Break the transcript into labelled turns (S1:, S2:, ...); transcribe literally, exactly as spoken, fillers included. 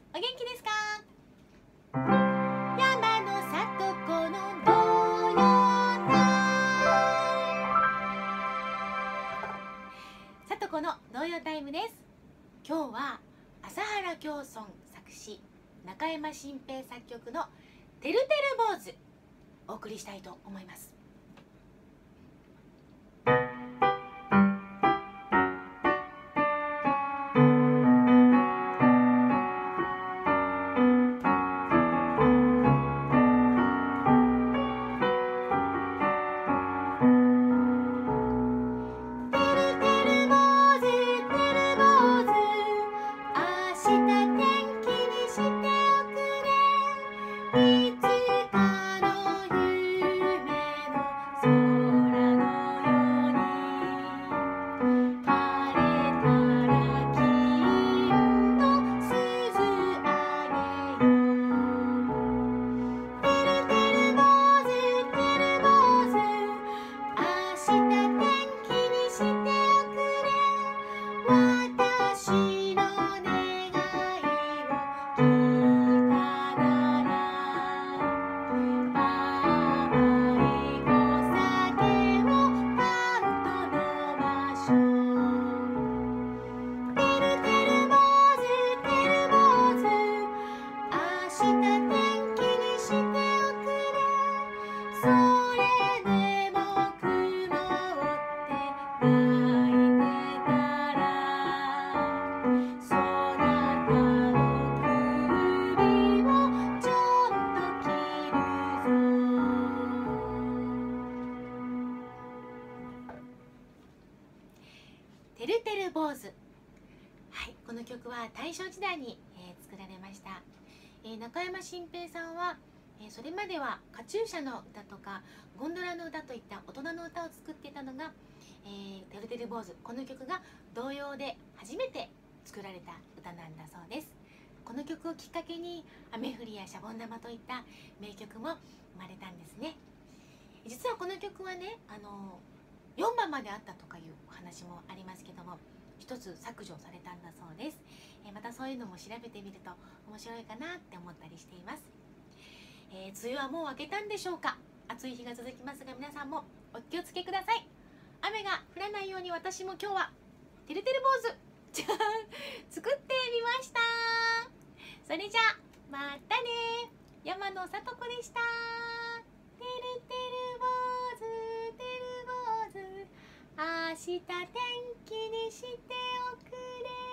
S1: お元気ですか？山の里子の童謡タイム。里子の童謡タイムです。今日は朝原京村作詞、中山新平作曲のてるてる坊主お送りしたいと思います。てるてる坊主。はい、この曲は大正時代に、えー、作られました。えー、中山新平さんは、えー、それまではカチューシャの歌とかゴンドラの歌といった大人の歌を作っていたのが、えー、てるてる坊主、この曲が童謡で初めて作られた歌なんだそうです。この曲をきっかけに雨降りやシャボン玉といった名曲も生まれたんですね。実はこの曲はね、あのよんばんまであったとかいうお話もありますけども、一つ削除されたんだそうです。えー、またそういうのも調べてみると面白いかなって思ったりしています。えー、梅雨はもう明けたんでしょうか？暑い日が続きますが、皆さんもお気をつけください。雨が降らないように私も今日はてるてる坊主じゃ作ってみました。それじゃあまたね。山野里子でした。てるてる坊主、てる坊主、明日天気にしておくれ。